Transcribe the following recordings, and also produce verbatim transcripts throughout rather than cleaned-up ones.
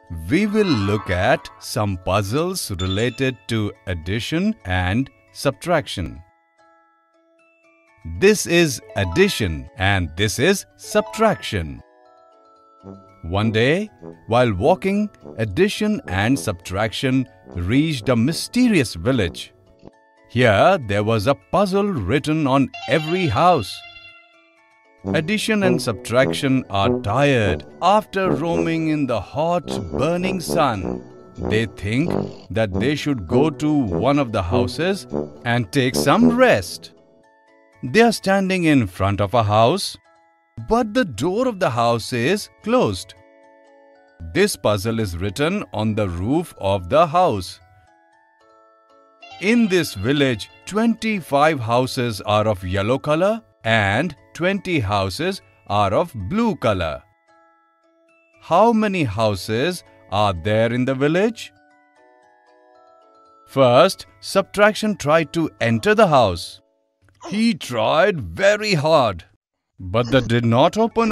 we will look at some puzzles related to addition and subtraction. This is addition and this is subtraction. One day, while walking, addition and subtraction reached a mysterious village. Here, there was a puzzle written on every house. Addition and subtraction are tired after roaming in the hot, burning sun. They think that they should go to one of the houses and take some rest. They are standing in front of a house, but the door of the house is closed. This puzzle is written on the roof of the house. In this village, twenty-five houses are of yellow color and twenty houses are of blue color. How many houses are there in the village? First, subtraction tried to enter the house. He tried very hard, but that did not open.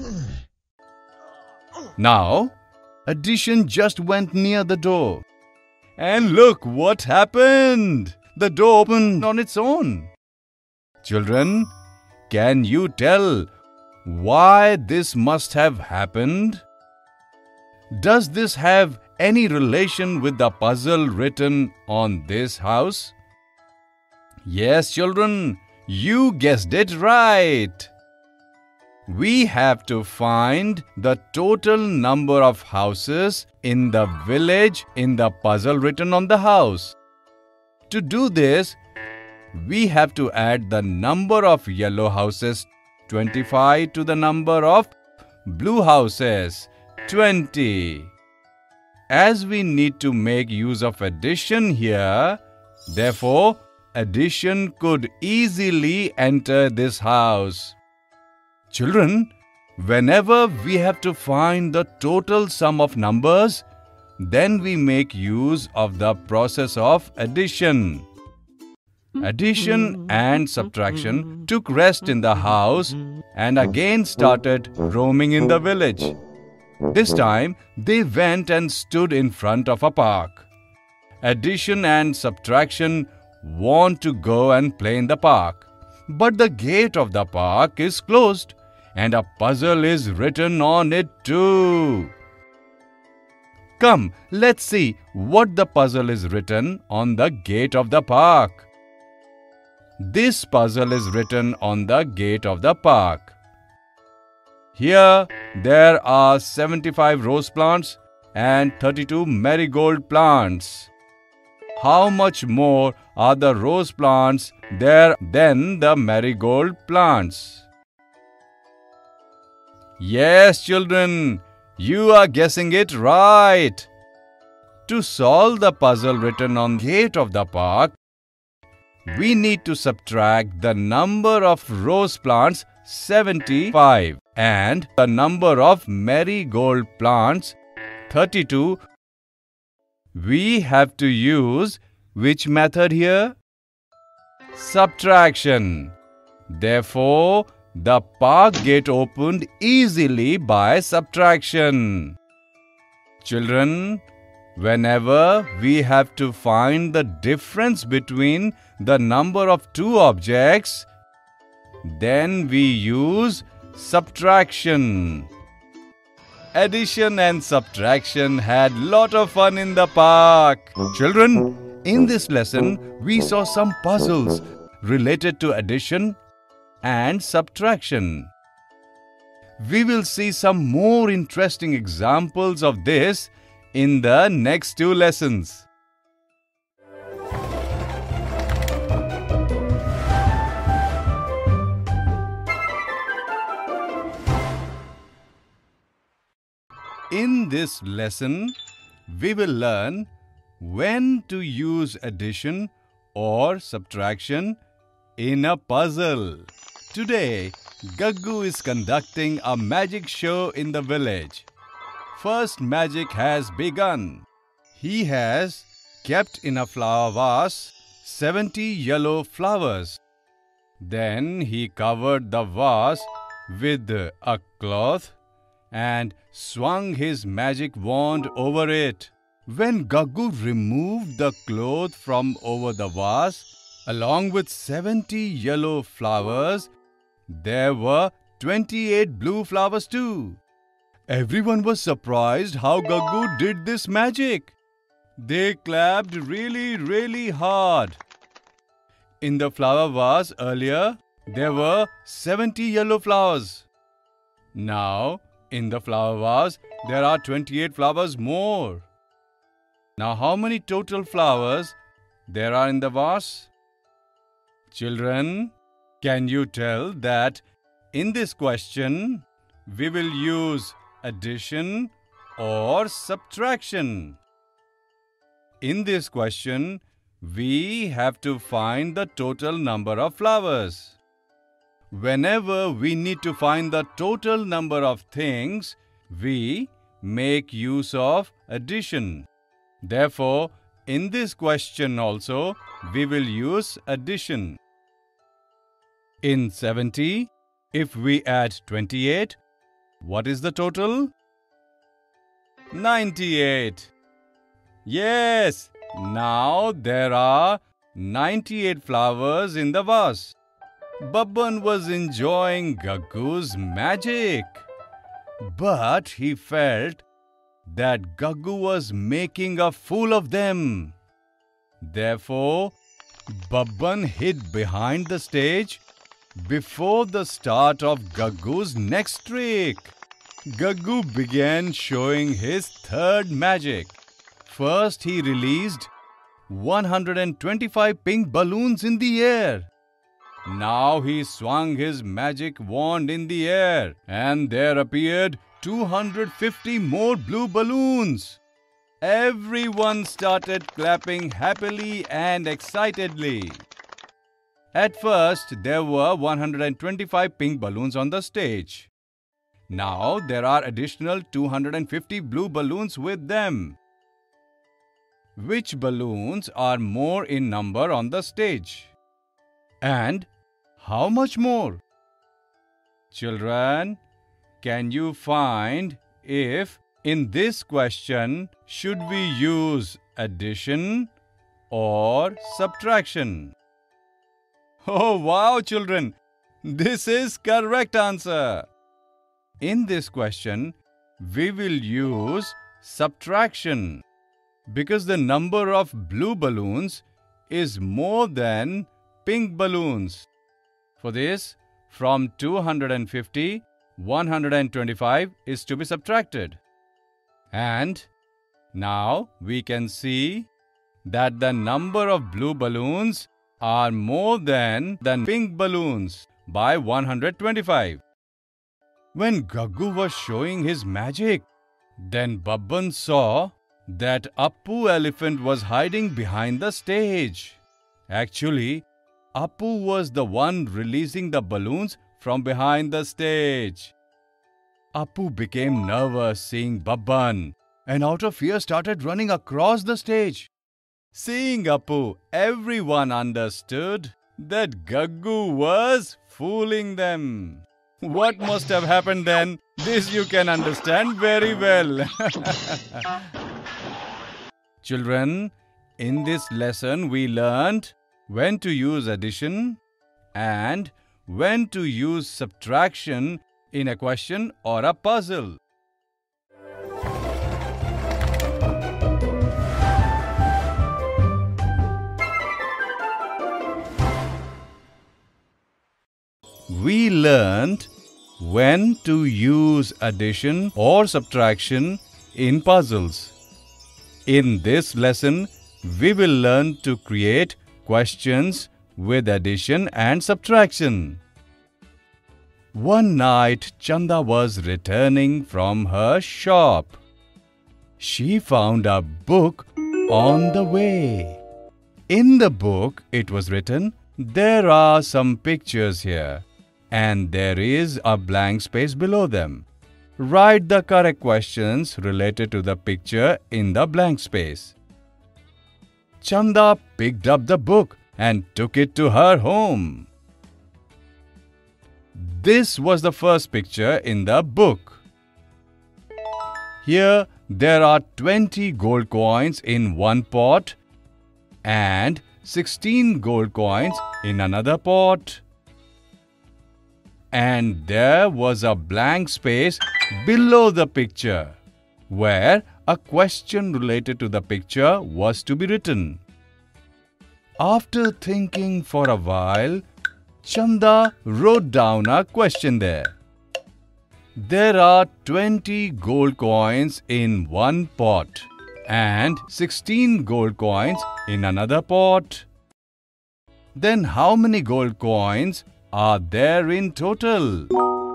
Now, addition just went near the door. And look what happened! The door opened on its own. Children, can you tell why this must have happened? Does this have any relation with the puzzle written on this house? Yes, children, you guessed it right. We have to find the total number of houses in the village in the puzzle written on the house. To do this, we have to add the number of yellow houses, twenty-five, to the number of blue houses, twenty. As we need to make use of addition here, therefore, addition could easily enter this house. Children, whenever we have to find the total sum of numbers, then we make use of the process of addition. Addition and subtraction took rest in the house and again started roaming in the village. This time, they went and stood in front of a park. Addition and subtraction want to go and play in the park, but the gate of the park is closed and a puzzle is written on it too. Come, let's see what the puzzle is written on the gate of the park. This puzzle is written on the gate of the park. Here, there are seventy-five rose plants and thirty-two marigold plants. How much more are the rose plants there than the marigold plants? Yes, children, you are guessing it right. To solve the puzzle written on the gate of the park, we need to subtract the number of rose plants, seventy-five, and the number of marigold plants, thirty-two. We have to use which method here? Subtraction. Therefore, the park gate opened easily by subtraction. Children, whenever we have to find the difference between the number of two objects, then we use subtraction. Addition and subtraction had lot of fun in the park. Children, in this lesson, we saw some puzzles related to addition and subtraction. We will see some more interesting examples of this in the next two lessons. In this lesson, we will learn when to use addition or subtraction in a puzzle. Today, Gaggu is conducting a magic show in the village. First magic has begun. He has kept in a flower vase seventy yellow flowers. Then he covered the vase with a cloth and swung his magic wand over it. When Gaggu removed the cloth from over the vase, along with seventy yellow flowers, there were twenty-eight blue flowers too. Everyone was surprised how Gaggu did this magic. They clapped really, really hard. In the flower vase earlier, there were seventy yellow flowers. Now, in the flower vase, there are twenty-eight flowers more. Now, how many total flowers there are in the vase? Children, can you tell that in this question, we will use addition or subtraction? In this question, we have to find the total number of flowers. Whenever we need to find the total number of things, we make use of addition. Therefore, in this question also, we will use addition. In seventy, if we add twenty-eight, what is the total? ninety-eight. Yes, now there are ninety-eight flowers in the vase. Babban was enjoying Gaggu's magic, but he felt that Gaggu was making a fool of them. Therefore, Babban hid behind the stage before the start of Gaggu's next trick. Gaggu began showing his third magic. First, he released one hundred twenty-five pink balloons in the air. Now he swung his magic wand in the air, and there appeared two hundred fifty more blue balloons. Everyone started clapping happily and excitedly. At first, there were one hundred twenty-five pink balloons on the stage. Now there are additional two hundred fifty blue balloons with them. Which balloons are more in number on the stage? And how much more? Children, can you find if in this question should we use addition or subtraction? Oh wow, children! This is correct answer. In this question, we will use subtraction because the number of blue balloons is more than pink balloons. For this, from two hundred fifty, one hundred twenty-five is to be subtracted. And now we can see that the number of blue balloons are more than the pink balloons by one hundred twenty-five. When Gaggu was showing his magic, then Babban saw that Appu elephant was hiding behind the stage. Actually, Appu was the one releasing the balloons from behind the stage. Appu became nervous seeing Babban and out of fear started running across the stage. Seeing Appu, everyone understood that Gaggu was fooling them. What must have happened then? This you can understand very well. Children, in this lesson we learned when to use addition and when to use subtraction in a question or a puzzle. We learned when to use addition or subtraction in puzzles. In this lesson, we will learn to create questions with addition and subtraction. One night, Chanda was returning from her shop. She found a book on the way. In the book, it was written, "There are some pictures here, and there is a blank space below them. Write the correct questions related to the picture in the blank space." Chanda picked up the book and took it to her home. This was the first picture in the book. Here there are twenty gold coins in one pot and sixteen gold coins in another pot. And there was a blank space below the picture where a question related to the picture was to be written. After thinking for a while, Chanda wrote down a question there. There are twenty gold coins in one pot and sixteen gold coins in another pot. Then how many gold coins are there in total?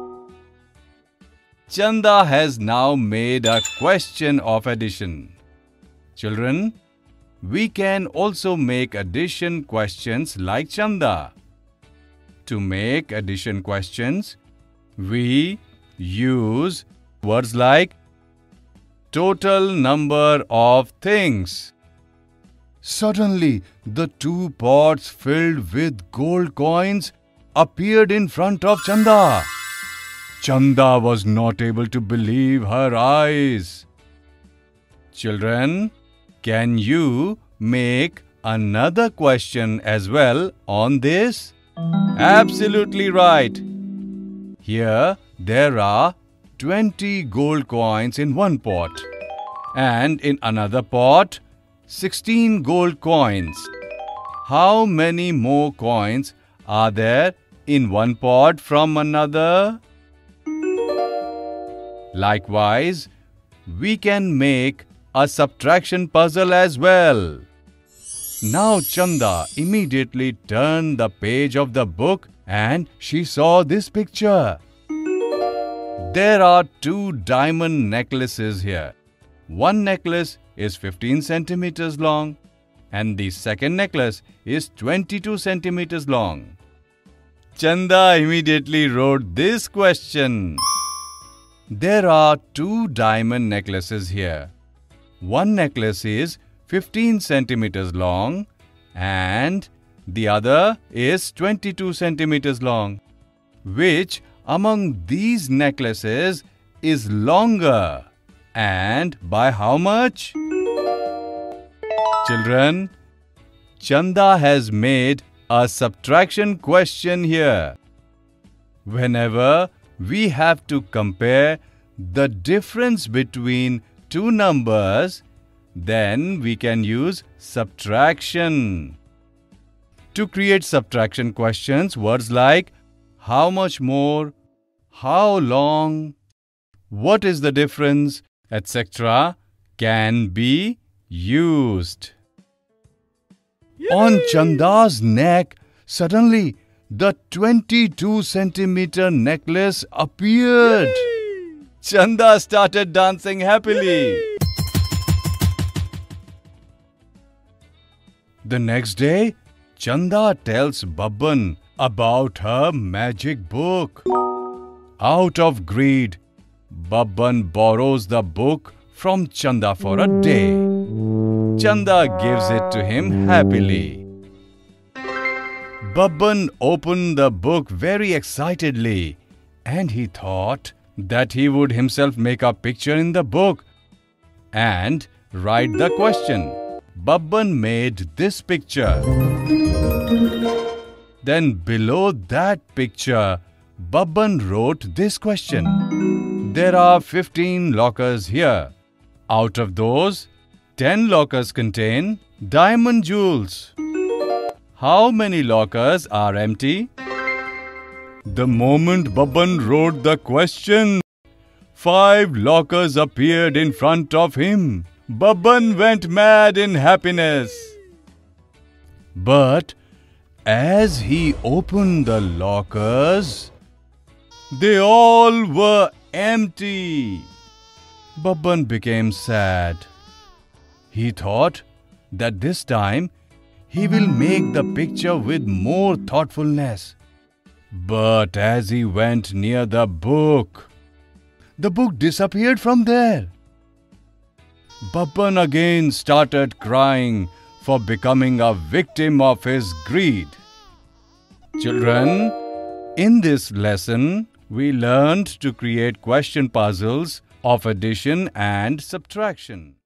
Chanda has now made a question of addition. Children, we can also make addition questions like Chanda. To make addition questions, we use words like total number of things. Suddenly, the two pots filled with gold coins appeared in front of Chanda. Chanda was not able to believe her eyes. Children, can you make another question as well on this? Absolutely right. Here there are twenty gold coins in one pot and in another pot sixteen gold coins. How many more coins are there in one pot from another? Likewise, we can make a subtraction puzzle as well. Now Chanda immediately turned the page of the book and she saw this picture. There are two diamond necklaces here. One necklace is fifteen centimeters long and the second necklace is twenty-two centimeters long. Chanda immediately wrote this question. There are two diamond necklaces here. One necklace is fifteen centimeters long and the other is twenty-two centimeters long. Which among these necklaces is longer and by how much? Children, Chanda has made a subtraction question here. Whenever we have to compare the difference between two numbers, then we can use subtraction. To create subtraction questions, words like how much more, how long, what is the difference, et cetera can be used. Yay! On Chanda's neck, suddenly the twenty-two centimeter necklace appeared. Yay! Chanda started dancing happily. Yay! The next day, Chanda tells Babban about her magic book. Out of greed, Babban borrows the book from Chanda for a day. Chanda gives it to him happily. Babban opened the book very excitedly and he thought that he would himself make a picture in the book and write the question. Babban made this picture. Then below that picture, Babban wrote this question. There are fifteen lockers here. Out of those, ten lockers contain diamond jewels. How many lockers are empty? The moment Babban wrote the question, five lockers appeared in front of him. Babban went mad in happiness. But as he opened the lockers, they all were empty. Babban became sad. He thought that this time he will make the picture with more thoughtfulness. But as he went near the book, the book disappeared from there. Babban again started crying for becoming a victim of his greed. Children, in this lesson, we learned to create question puzzles of addition and subtraction.